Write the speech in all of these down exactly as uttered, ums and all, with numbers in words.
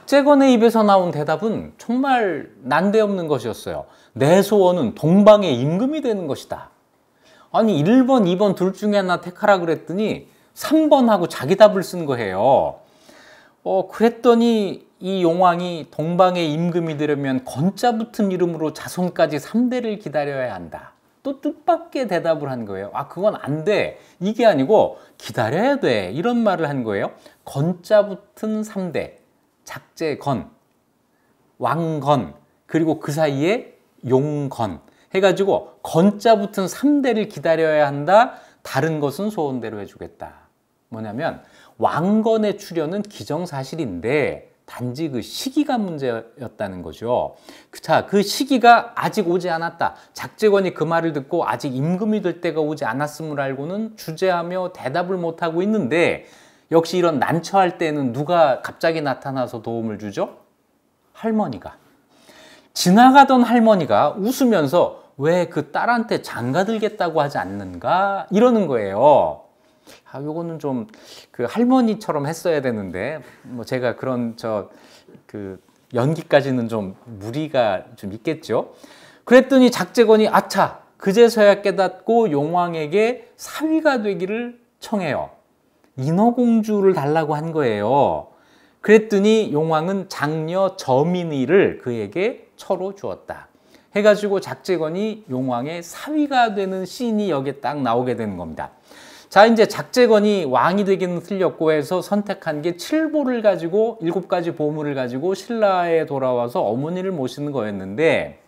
작재건의 입에서 나온 대답은 정말 난데없는 것이었어요. 내 소원은 동방의 임금이 되는 것이다. 아니 일 번, 이 번 둘 중에 하나 택하라 그랬더니 삼 번 하고 자기 답을 쓴 거예요. 어, 그랬더니 이 용왕이 동방의 임금이 되려면 건자 붙은 이름으로 자손까지 삼 대를 기다려야 한다. 또 뜻밖의 대답을 한 거예요. 아, 그건 안 돼. 이게 아니고 기다려야 돼. 이런 말을 한 거예요. 건자 붙은 삼 대. 작재건, 왕건, 그리고 그 사이에 용건 해가지고 건자 붙은 삼 대를 기다려야 한다. 다른 것은 소원대로 해주겠다. 뭐냐면 왕건의 출현은 기정사실인데 단지 그 시기가 문제였다는 거죠. 자, 그 시기가 아직 오지 않았다. 작재건이 그 말을 듣고 아직 임금이 될 때가 오지 않았음을 알고는 주저하며 대답을 못하고 있는데 역시 이런 난처할 때는 누가 갑자기 나타나서 도움을 주죠? 할머니가. 지나가던 할머니가 웃으면서 왜 그 딸한테 장가들겠다고 하지 않는가? 이러는 거예요. 아, 요거는 좀 그 할머니처럼 했어야 되는데, 뭐 제가 그런 저 그 연기까지는 좀 무리가 좀 있겠죠. 그랬더니 작재건이 아차, 그제서야 깨닫고 용왕에게 사위가 되기를 청해요. 인어공주를 달라고 한 거예요. 그랬더니 용왕은 장녀 저민이를 그에게 처로 주었다. 해가지고 작재건이 용왕의 사위가 되는 씬이 여기에 딱 나오게 되는 겁니다. 자, 이제 작재건이 왕이 되기는 틀렸고 해서 선택한 게 칠보를 가지고 일곱 가지 보물을 가지고 신라에 돌아와서 어머니를 모시는 거였는데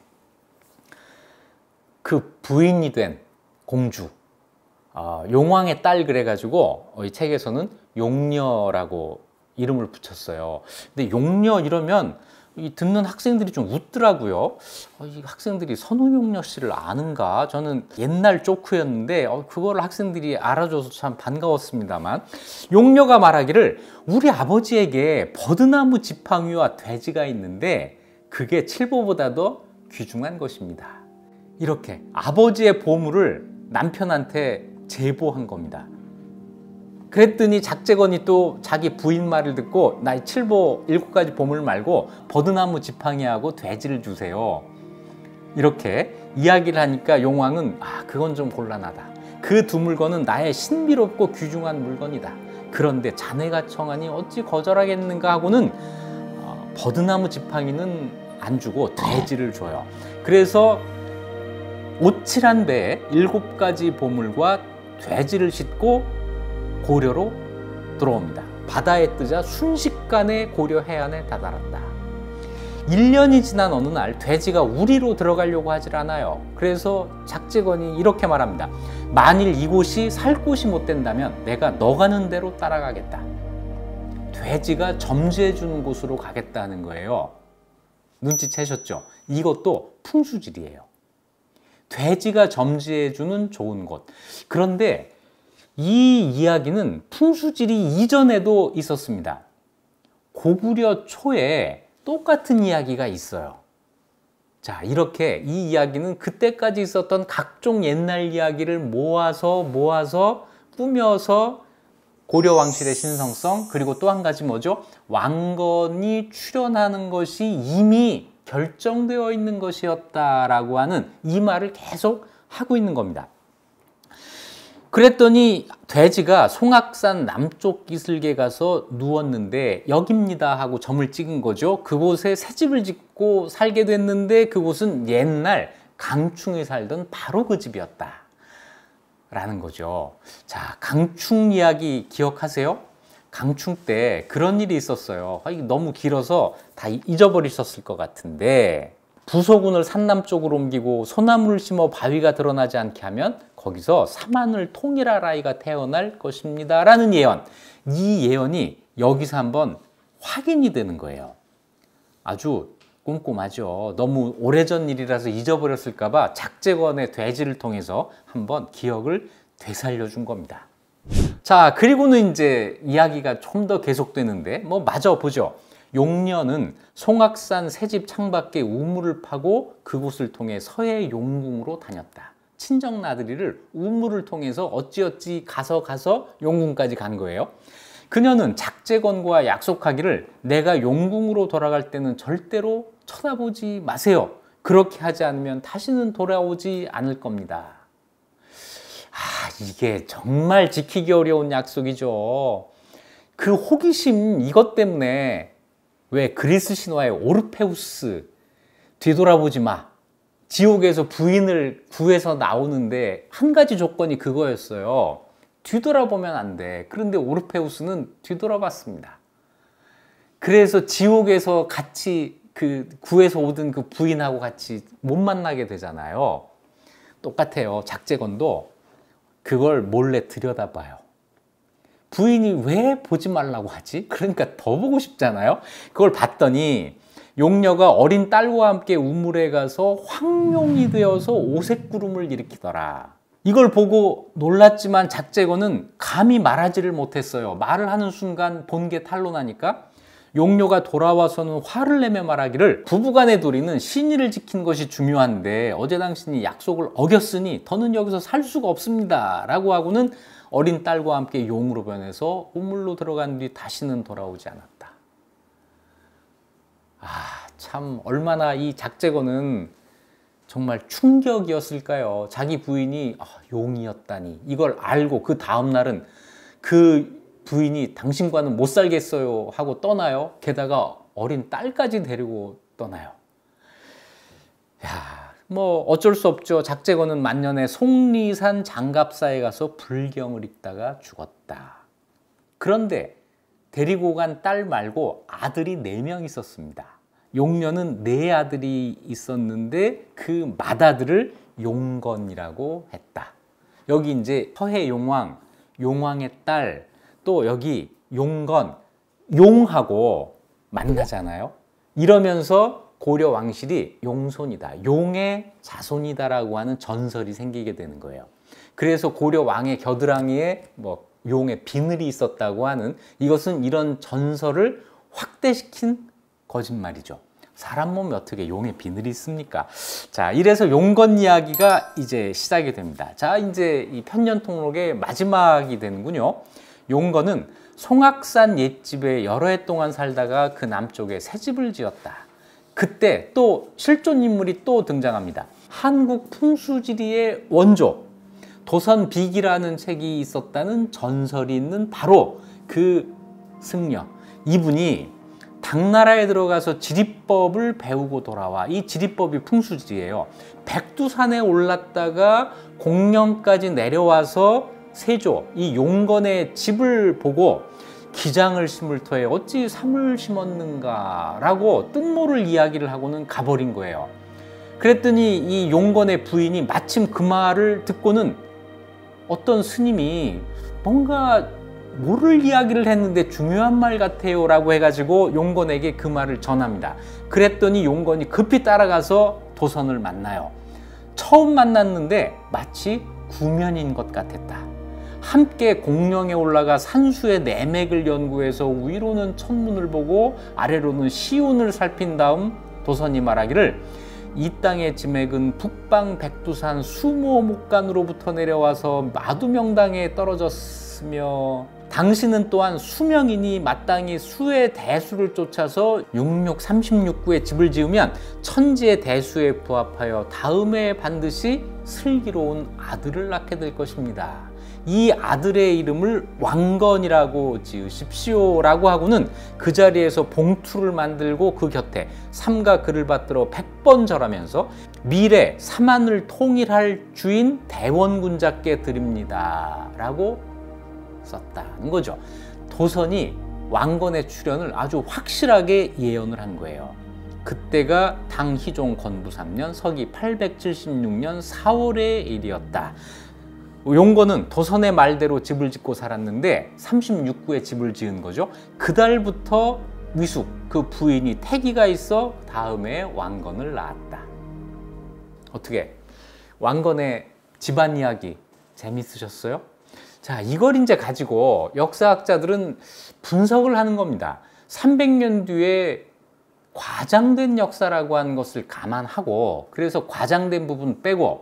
그 부인이 된 공주, 어, 용왕의 딸 그래가지고 이 책에서는 용녀라고 이름을 붙였어요. 근데 용녀 이러면 이 듣는 학생들이 좀 웃더라고요. 어, 이 학생들이 선우용녀 씨를 아는가? 저는 옛날 조크였는데 어, 그거를 학생들이 알아줘서 참 반가웠습니다만, 용녀가 말하기를 우리 아버지에게 버드나무 지팡이와 돼지가 있는데 그게 칠보보다도 귀중한 것입니다. 이렇게 아버지의 보물을 남편한테 제보한 겁니다. 그랬더니 작재건이 또 자기 부인 말을 듣고 나 칠보 일곱 가지 보물 말고 버드나무 지팡이하고 돼지를 주세요. 이렇게 이야기를 하니까 용왕은 아, 그건 좀 곤란하다. 그 두 물건은 나의 신비롭고 귀중한 물건이다. 그런데 자네가 청하니 어찌 거절하겠는가 하고는 어, 버드나무 지팡이는 안 주고 돼지를 줘요. 그래서 오칠한 배에 일곱 가지 보물과 돼지를 싣고 고려로 들어옵니다. 바다에 뜨자 순식간에 고려 해안에 다다랐다. 일 년이 지난 어느 날 돼지가 우리로 들어가려고 하질 않아요. 그래서 작재건이 이렇게 말합니다. 만일 이곳이 살 곳이 못 된다면 내가 너 가는 대로 따라가겠다. 돼지가 점지해 주는 곳으로 가겠다는 거예요. 눈치채셨죠? 이것도 풍수질이에요. 돼지가 점지해 주는 좋은 곳. 그런데 이 이야기는 풍수지리 이전에도 있었습니다. 고구려 초에 똑같은 이야기가 있어요. 자, 이렇게 이 이야기는 그때까지 있었던 각종 옛날 이야기를 모아서 모아서 꾸며서 고려 왕실의 신성성, 그리고 또 한 가지 뭐죠? 왕건이 출현하는 것이 이미 결정되어 있는 것이었다라고 하는 이 말을 계속 하고 있는 겁니다. 그랬더니 돼지가 송악산 남쪽 이슬계 가서 누웠는데 여깁니다 하고 점을 찍은 거죠. 그곳에 새집을 짓고 살게 됐는데 그곳은 옛날 강충이 살던 바로 그 집이었다 라는 거죠. 자, 강충 이야기 기억하세요? 강충 때 그런 일이 있었어요. 아, 이게 너무 길어서 다 잊어버리셨을 것 같은데, 부소군을 산남쪽으로 옮기고 소나무를 심어 바위가 드러나지 않게 하면 거기서 사만을 통일할 아이가 태어날 것입니다 라는 예언. 이 예언이 여기서 한번 확인이 되는 거예요. 아주 꼼꼼하죠. 너무 오래전 일이라서 잊어버렸을까 봐 작재건의 돼지를 통해서 한번 기억을 되살려 준 겁니다. 자, 그리고는 이제 이야기가 좀 더 계속되는데 뭐 마저 보죠. 용녀는 송악산 새집 창밖에 우물을 파고 그곳을 통해 서해 용궁으로 다녔다. 친정 나들이를 우물을 통해서 어찌어찌 가서 가서 용궁까지 간 거예요. 그녀는 작제건과 약속하기를 내가 용궁으로 돌아갈 때는 절대로 쳐다보지 마세요. 그렇게 하지 않으면 다시는 돌아오지 않을 겁니다. 아, 이게 정말 지키기 어려운 약속이죠. 그 호기심 이것 때문에 왜 그리스 신화의 오르페우스 뒤돌아보지 마. 지옥에서 부인을 구해서 나오는데 한 가지 조건이 그거였어요. 뒤돌아보면 안 돼. 그런데 오르페우스는 뒤돌아봤습니다. 그래서 지옥에서 같이 그 구해서 오던 그 부인하고 같이 못 만나게 되잖아요. 똑같아요. 작제건도 그걸 몰래 들여다봐요. 부인이 왜 보지 말라고 하지? 그러니까 더 보고 싶잖아요. 그걸 봤더니 용녀가 어린 딸과 함께 우물에 가서 황룡이 되어서 오색구름을 일으키더라. 이걸 보고 놀랐지만 작제건은 감히 말하지를 못했어요. 말을 하는 순간 본게 탄로나니까 용녀가 돌아와서는 화를 내며 말하기를 부부간의 도리는 신의를 지킨 것이 중요한데 어제 당신이 약속을 어겼으니 더는 여기서 살 수가 없습니다 라고 하고는 어린 딸과 함께 용으로 변해서 우물로 들어간 뒤 다시는 돌아오지 않았다. 아, 참 얼마나 이 작제건은 정말 충격이었을까요? 자기 부인이 아, 용이었다니 이걸 알고 그 다음 날은 그 부인이 당신과는 못 살겠어요 하고 떠나요. 게다가 어린 딸까지 데리고 떠나요. 야, 뭐 어쩔 수 없죠. 작제건은 만년에 속리산 장갑사에 가서 불경을 읽다가 죽었다. 그런데 데리고 간 딸 말고 아들이 네 명 있었습니다. 용녀는 네 아들이 있었는데 그 맏아들을 용건이라고 했다. 여기 이제 서해 용왕, 용왕의 딸, 또 여기 용건, 용하고 만나잖아요. 이러면서 고려 왕실이 용손이다, 용의 자손이다라고 하는 전설이 생기게 되는 거예요. 그래서 고려 왕의 겨드랑이에 뭐 용의 비늘이 있었다고 하는, 이것은 이런 전설을 확대시킨 거짓말이죠. 사람 몸에 어떻게 용의 비늘이 있습니까? 자, 이래서 용건 이야기가 이제 시작이 됩니다. 자, 이제 이 편년통록의 마지막이 되는군요. 용건은 송악산 옛집에 여러 해 동안 살다가 그 남쪽에 새 집을 지었다. 그때 또 실존 인물이 또 등장합니다. 한국 풍수지리의 원조 도선비기라는 책이 있었다는 전설이 있는 바로 그 승려, 이분이 당나라에 들어가서 지리법을 배우고 돌아와. 이 지리법이 풍수지리예요. 백두산에 올랐다가 공령까지 내려와서 세조, 이 용건의 집을 보고 기장을 심을 터에 어찌 삼을 심었는가 라고 뜻모를 이야기를 하고는 가버린 거예요. 그랬더니 이 용건의 부인이 마침 그 말을 듣고는 어떤 스님이 뭔가 모를 이야기를 했는데 중요한 말 같아요 라고 해가지고 용건에게 그 말을 전합니다. 그랬더니 용건이 급히 따라가서 도선을 만나요. 처음 만났는데 마치 구면인 것 같았다. 함께 공령에 올라가 산수의 내맥을 연구해서 위로는 천문을 보고 아래로는 시운을 살핀 다음 도선이 말하기를 이 땅의 지맥은 북방 백두산 수모목간으로부터 내려와서 마두명당에 떨어졌으며 당신은 또한 수명이니 마땅히 수의 대수를 쫓아서 육육삼십육 구의 집을 지으면 천지의 대수에 부합하여 다음에 반드시 슬기로운 아들을 낳게 될 것입니다. 이 아들의 이름을 왕건이라고 지으십시오 라고 하고는 그 자리에서 봉투를 만들고 그 곁에 삼가 글을 받들어 백 번 절하면서 미래 삼안을 통일할 주인 대원군자께 드립니다 라고 썼다는 거죠. 도선이 왕건의 출현을 아주 확실하게 예언을 한 거예요. 그때가 당희종 건부 삼 년 서기 팔백칠십육 년 사월의 일이었다. 용건은 도선의 말대로 집을 짓고 살았는데 삼십육 구에 집을 지은 거죠. 그달부터 위숙, 그 부인이 태기가 있어 다음에 왕건을 낳았다. 어떻게 왕건의 집안 이야기 재밌으셨어요? 자, 이걸 이제 가지고 역사학자들은 분석을 하는 겁니다. 삼백 년 뒤에 과장된 역사라고 하는 것을 감안하고, 그래서 과장된 부분 빼고,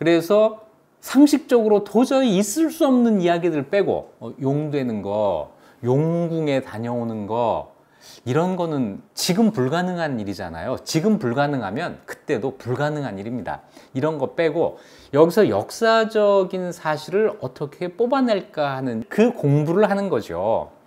그래서 상식적으로 도저히 있을 수 없는 이야기들 빼고, 어, 용되는 거, 용궁에 다녀오는 거 이런 거는 지금 불가능한 일이잖아요. 지금 불가능하면 그때도 불가능한 일입니다. 이런 거 빼고 여기서 역사적인 사실을 어떻게 뽑아낼까 하는 그 공부를 하는 거죠.